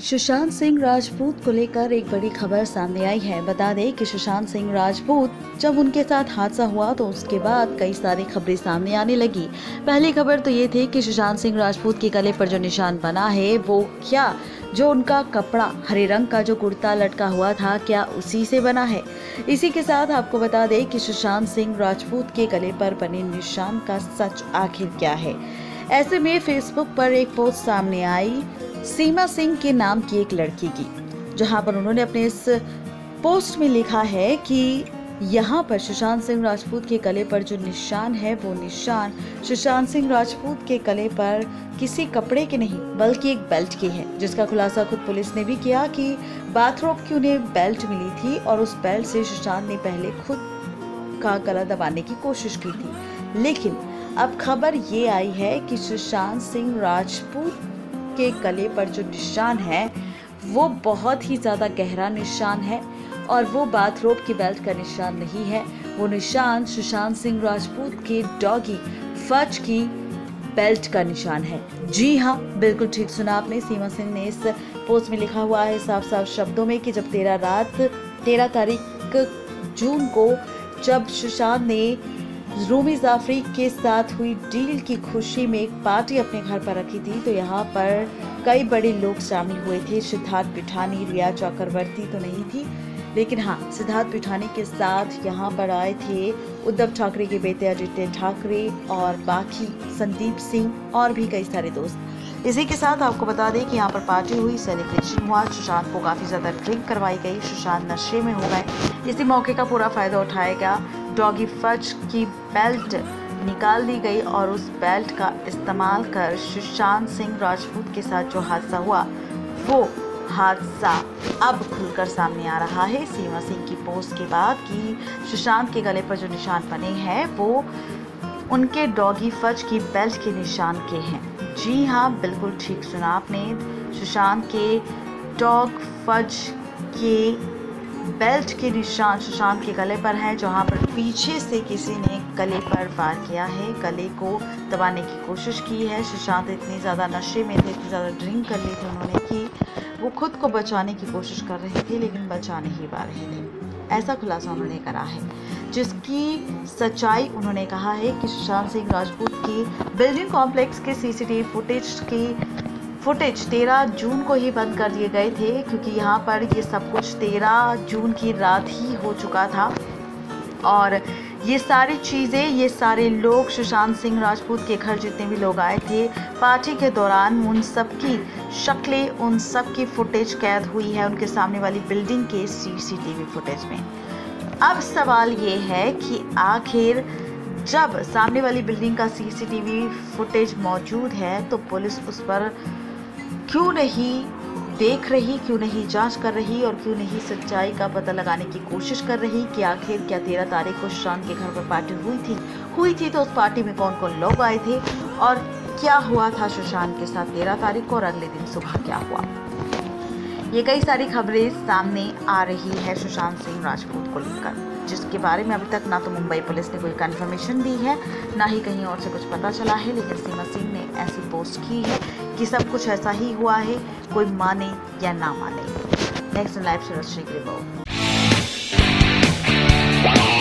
सुशांत सिंह राजपूत को लेकर एक बड़ी खबर सामने आई है। बता दें कि सुशांत सिंह राजपूत जब उनके साथ हादसा हुआ तो उसके बाद कई सारी खबरें सामने आने लगी। पहली खबर तो ये थी कि सुशांत सिंह राजपूत के गले पर जो निशान बना है वो क्या जो उनका कपड़ा हरे रंग का जो कुर्ता लटका हुआ था क्या उसी से बना है। इसी के साथ आपको बता दें कि सुशांत सिंह राजपूत के गले पर बने निशान का सच आखिर क्या है। ऐसे में फेसबुक पर एक पोस्ट सामने आई सीमा सिंह के नाम की एक लड़की की, जहां पर उन्होंने अपने इस पोस्ट में लिखा है कि यहाँ पर सुशांत सिंह राजपूत के गले पर जो निशान है वो निशान सुशांत सिंह राजपूत के गले पर किसी कपड़े के नहीं बल्कि एक बेल्ट की है, जिसका खुलासा खुद पुलिस ने भी किया कि बाथरोब की उन्हें बेल्ट मिली थी और उस बेल्ट से सुशांत ने पहले खुद का गला दबाने की कोशिश की थी। लेकिन अब खबर ये आई है कि सुशांत सिंह राजपूत के गले पर जो निशान है वो बहुत ही ज्यादा गहरा निशान है और वो बाथरोब की बेल्ट का निशान नहीं है। वो निशान सुशांत सिंह राजपूत के डॉगी फज की बेल्ट का निशान है। जी हाँ, बिल्कुल ठीक सुना आपने। सीमा सिंह ने इस पोस्ट में लिखा हुआ है साफ साफ शब्दों में कि जब 13 तारीख जून को जब सुशांत ने रूमी जाफरी के साथ हुई डील की खुशी में एक पार्टी अपने घर पर रखी थी तो यहाँ पर कई बड़े लोग शामिल हुए थे। सिद्धार्थ पिठानी, रिया चक्रवर्ती तो नहीं थी, लेकिन हाँ, सिद्धार्थ पिठानी के साथ यहाँ पर आए थे उद्धव ठाकरे के बेटे आदित्य ठाकरे और बाकी संदीप सिंह और भी कई सारे दोस्त। इसी के साथ आपको बता दें कि यहाँ पर पार्टी हुई, सेलिब्रेशन हुआ, सुशांत को काफी ज्यादा ड्रिंक करवाई गई, सुशांत नशे में हो गए। इसी मौके का पूरा फायदा उठाया गया, डॉगी फज की बेल्ट निकाल दी गई और उस बेल्ट का इस्तेमाल कर सुशांत सिंह राजपूत के साथ जो हादसा हुआ वो हादसा अब खुलकर सामने आ रहा है सीमा सिंह की पोस्ट के बाद कि सुशांत के गले पर जो निशान बने हैं वो उनके डॉगी फज की बेल्ट के निशान के हैं। जी हाँ, बिल्कुल ठीक सुना आपने। सुशांत के डॉग फज के बेल्ट के निशान सुशांत के गले पर है, जहां पर पीछे से किसी ने गले पर वार किया है, गले को दबाने की कोशिश की है। सुशांत इतनी ज़्यादा नशे में थे, इतनी ज़्यादा ड्रिंक कर ली थी उन्होंने कि वो खुद को बचाने की कोशिश कर रहे थे लेकिन बचा नहीं पा रहे थे, ऐसा खुलासा उन्होंने करा है। जिसकी सच्चाई उन्होंने कहा है कि सुशांत सिंह राजपूत की बिल्डिंग कॉम्प्लेक्स के सीसीटीवी फुटेज 13 जून को ही बंद कर दिए गए थे, क्योंकि यहाँ पर ये सब कुछ 13 जून की रात ही हो चुका था और ये सारी चीज़ें, ये सारे लोग सुशांत सिंह राजपूत के घर जितने भी लोग आए थे पार्टी के दौरान, उन सब की शक्लें, उन सब की फुटेज कैद हुई है उनके सामने वाली बिल्डिंग के सीसीटीवी फुटेज में। अब सवाल ये है कि आखिर जब सामने वाली बिल्डिंग का सीसीटीवी फुटेज मौजूद है तो पुलिस उस पर क्यों नहीं देख रही, क्यों नहीं जांच कर रही और क्यों नहीं सच्चाई का पता लगाने की कोशिश कर रही कि आखिर क्या 13 तारीख को सुशांत के घर पर पार्टी हुई थी तो उस पार्टी में कौन कौन लोग आए थे और क्या हुआ था सुशांत के साथ 13 तारीख को और अगले दिन सुबह क्या हुआ। ये कई सारी खबरें सामने आ रही है सुशांत सिंह राजपूत को लेकर, जिसके बारे में अभी तक ना तो मुंबई पुलिस ने कोई कंफर्मेशन दी है ना ही कहीं और से कुछ पता चला है, लेकिन सीमा सिंह ने ऐसी पोस्ट की है कि सब कुछ ऐसा ही हुआ है, कोई माने या ना माने। नेक्स्ट लाइव से रश्मि की रिपोर्ट।